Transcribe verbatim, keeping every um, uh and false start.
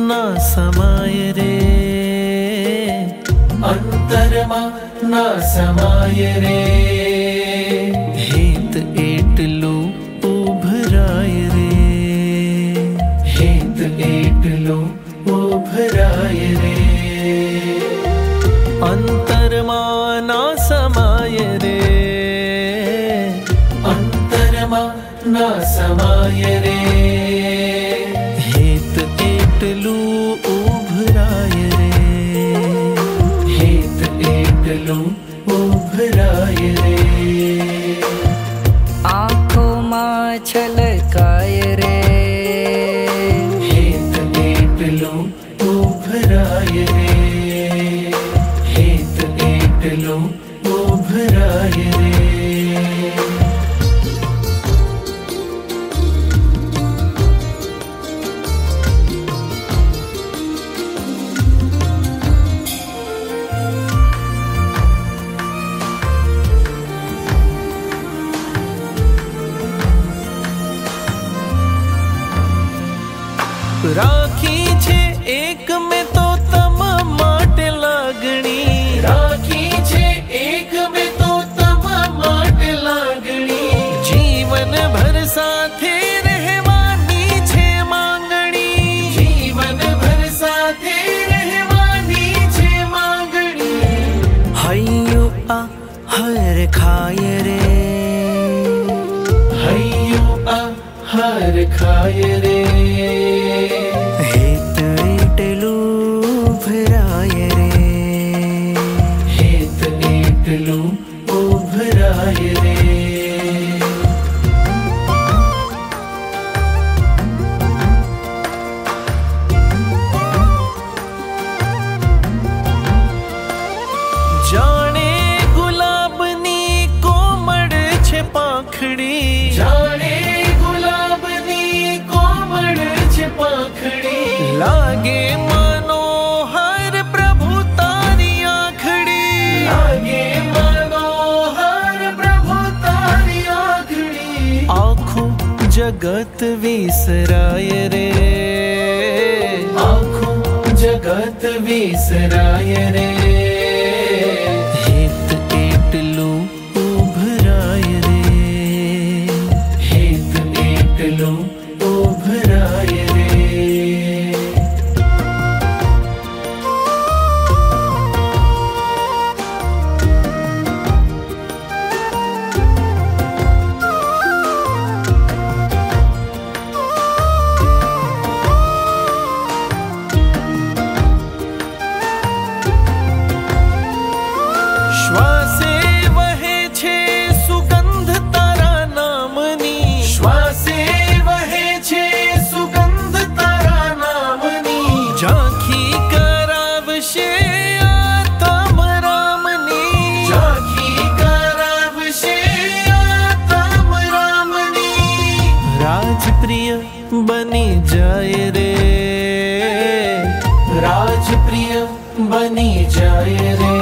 ना समाय रे, अंतरमा ना समाय रे, हेत एटलू उभराय रे, हेत एटलू उभराय रे, अंतरमा ना समाय रे, अंतरमा ना समाय रे, हेत एटलू उभराय रे, हेत एटलू उभराय रे, आँखों मां छलकाय रे, हेत एटलू उभराय रे, हेत एटलू उभराय रे, राखी छे एक में तो तम माटे लागणी, राखी छे एक में तो तम माटे लागणी, जीवन भर साथे रहवानी छे मांगणी, जीवन भर साथे रहवानी छे मांगणी, हय्यो आ हर खाय रे, हय्यो आ हर खाय रे, हेत एटलू उभराय रे, हेत एटलू उभराय रे, जाने गुलाबनी कोमળ छे પાંખડી, जाने गुलाबनी कोमળ छे પાંખડી, लागे मनोहर प्रभु तारी आँखड़ी, लागे मनोहर प्रभु तारी आँखड़ी, आँखों जगत विसराय रे, आँखों जगत विसराय रे, हेत एटलू उभराय रे, हेत एटलू उभराय रे, श्वासे वहे छे सुगंध तारा नामनी, श्वासे वहे छे सुगंध तारा नामनी, झांखी करावशे आत्म रामनी, झांखी करावशे आत्म रामनी, राजप्रिय बनी जाय रे, राजप्रिय बनी जाय रे,